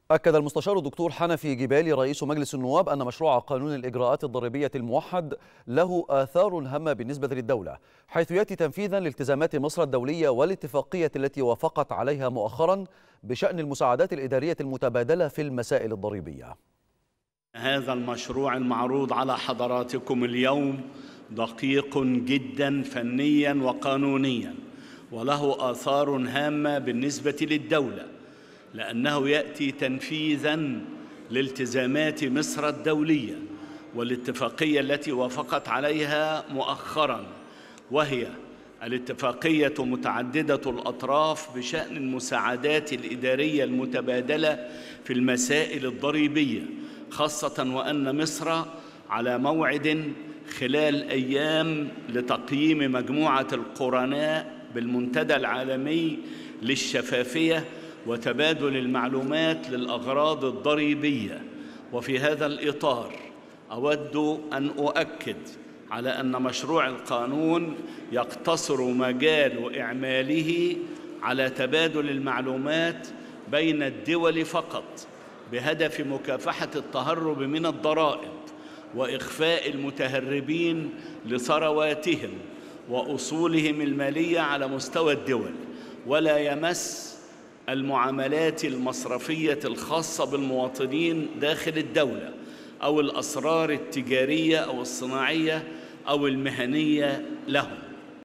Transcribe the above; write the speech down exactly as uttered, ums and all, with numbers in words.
أكد المستشار الدكتور حنفي جبالي رئيس مجلس النواب أن مشروع قانون الإجراءات الضريبية الموحد له آثار هامة بالنسبة للدولة، حيث يأتي تنفيذا لالتزامات مصر الدولية والاتفاقية التي وافقت عليها مؤخرا بشأن المساعدات الإدارية المتبادلة في المسائل الضريبية. هذا المشروع المعروض على حضراتكم اليوم دقيق جدا فنيا وقانونيا، وله آثار هامة بالنسبة للدولة، لأنه يأتي تنفيذاً لالتزامات مصر الدولية والاتفاقية التي وافقت عليها مؤخراً، وهي الاتفاقية متعددة الأطراف بشأن المساعدات الإدارية المتبادلة في المسائل الضريبية، خاصة وأن مصر على موعد خلال أيام لتقييم مجموعة القرناء بالمنتدى العالمي للشفافية وتبادل المعلومات للأغراض الضريبية. وفي هذا الإطار أود أن أؤكد على أن مشروع القانون يقتصر مجال إعماله على تبادل المعلومات بين الدول فقط، بهدف مكافحة التهرب من الضرائب وإخفاء المتهربين لثرواتهم وأصولهم المالية على مستوى الدول، ولا يمس المعاملات المصرفية الخاصة بالمواطنين داخل الدولة أو الأسرار التجارية أو الصناعية أو المهنية لهم.